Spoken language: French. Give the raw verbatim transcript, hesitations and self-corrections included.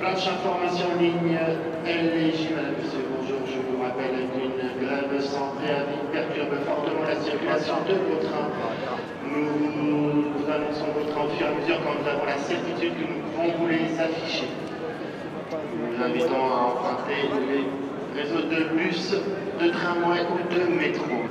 Planche information en ligne L J, madame, monsieur, bonjour, je vous rappelle qu'une grève sans préavis perturbe fortement la circulation de vos trains. Nous vous annonçons vos trains au fur et à mesure quand nous avons la certitude que nous pouvons vous les afficher. Nous vous invitons à emprunter les réseaux de bus, de tramway ou de métro.